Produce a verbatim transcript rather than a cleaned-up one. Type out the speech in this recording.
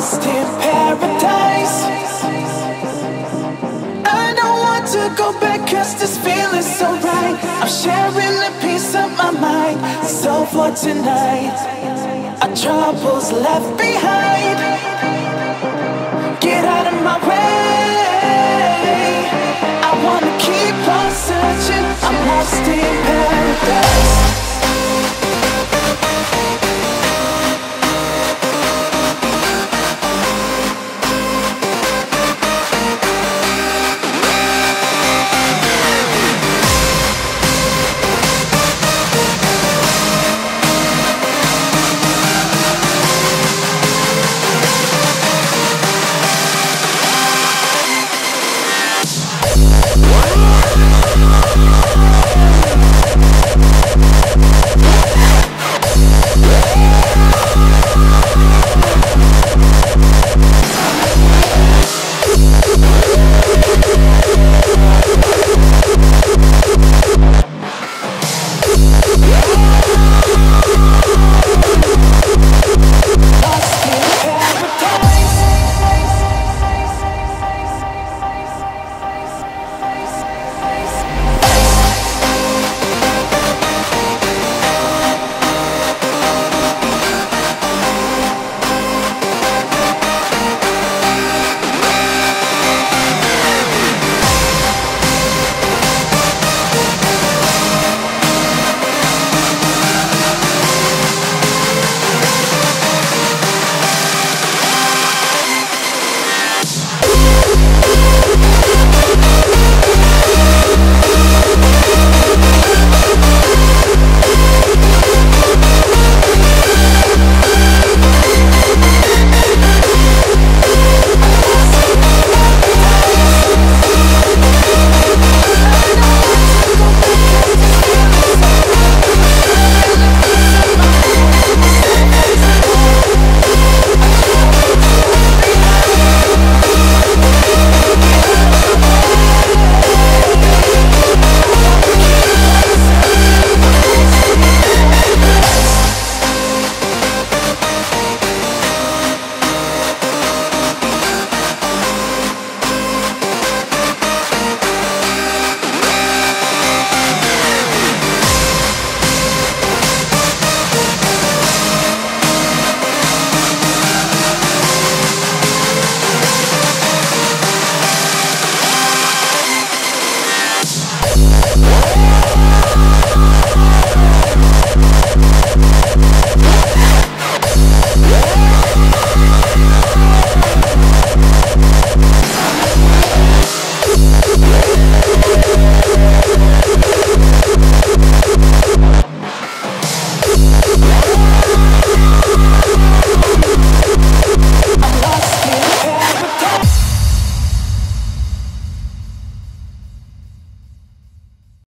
lost in paradise. I don't want to go back cause this feeling's so right. I'm sharing a piece of my mind. So for tonight, our troubles left behind. Get out of my way. I wanna keep on searching. I'm lost in paradise.